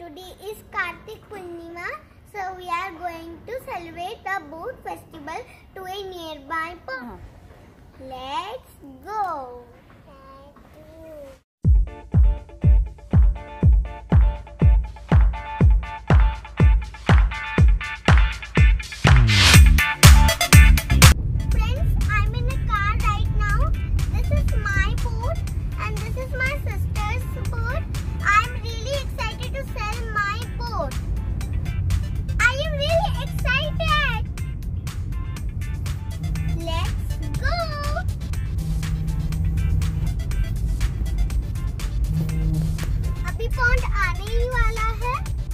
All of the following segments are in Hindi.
Today is Kartik Poornima, so we are going to celebrate the boat festival to a nearby pond. Let's go. Friends, I'm in a car right now. This is my boat and this is my sister's boat. I'm really excited to sell my boat. I am really excited. Let's go. अभी पॉन्ड आने ही वाला है.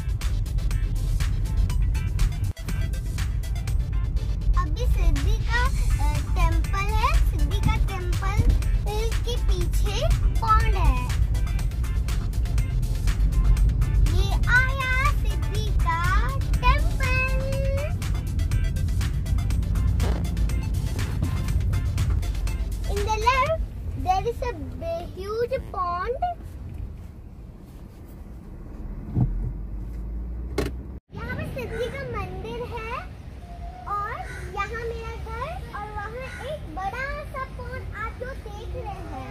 अभी सिद्धि का टेम्पल है. सिद्धि का टेम्पल के पीछे पॉन्ड है. ये आया सिद्धि का temple. In the left there is a huge pond. यहाँ पर सिद्धि का मंदिर है और यहाँ मेरा घर और वहाँ एक बड़ा सा पॉन्ड आप जो देख रहे हैं.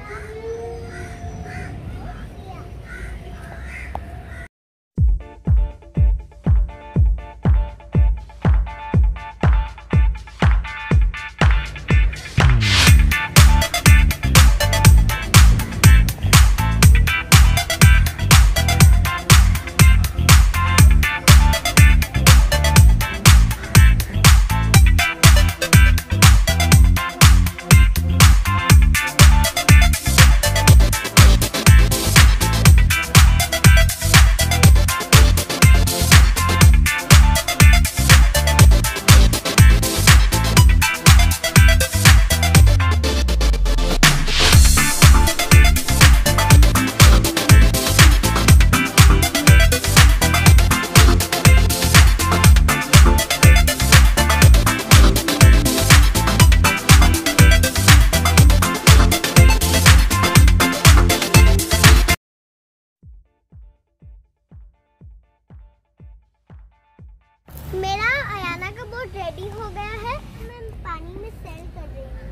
मेरा अयाना का बोट रेडी हो गया है. मैं पानी में सेल कर रही हूँ.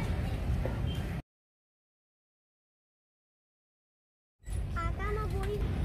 आका मैं बोल